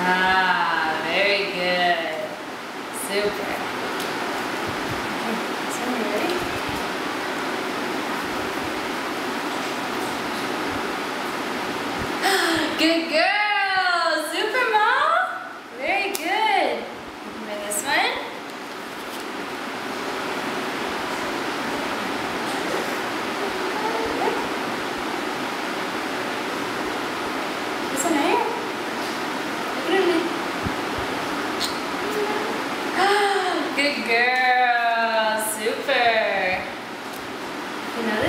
Ah, very good. Super. Okay, so you ready? Good girl! Super, Mom! Very good. Remember this one? This one right here. Look at me. Good girl. Super. You know this?